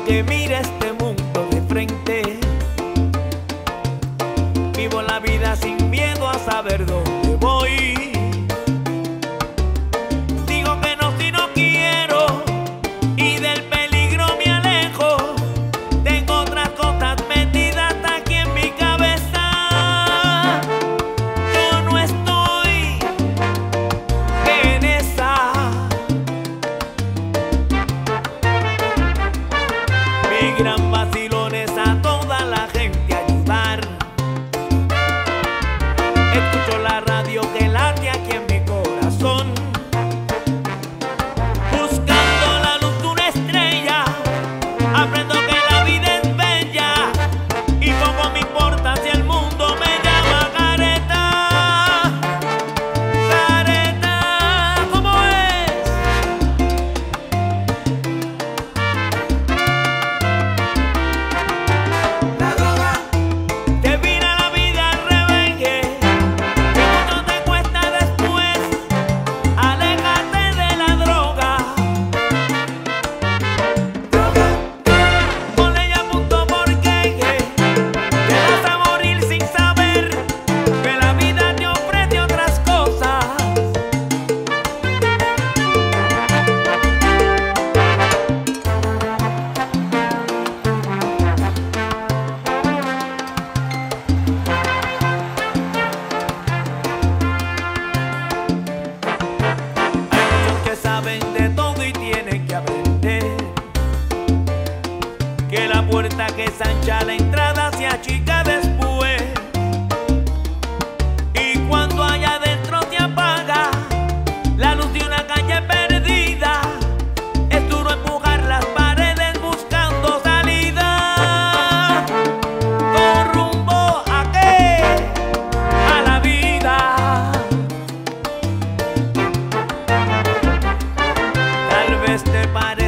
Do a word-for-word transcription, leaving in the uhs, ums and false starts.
que mire este mundo de frente. Vivo la vida sin miedo a saber dónde voy. Digo que no si no quiero y del peligro me alejo. Tengo otras cosas metidas aquí en mi cabeza. Yo no estoy en esa. Mi gran vacilón es a toda la gente ayudar. Escucho la radio que late aquí en mi corazón, buscando la luz de una estrella. Aprendo que la vida es bella y poco me importa si el mundo me llama careta. Careta, ¿cómo es? La droga te vira la vida al revengue. Que mucho te cuesta después. Aléjate de la droga. Droga, ponle ya punto porque te vas a morir sin saber que la vida te ofrece otras cosas. Hay muchos que saben de todo y tienen que aprender que la puerta que es ancha la entrada se achica después. Y cuando allá adentro te apaga la luz de una calle perdida, es duro empujar las paredes buscando salida. Con rumbo a qué, a la vida. Tal vez te pare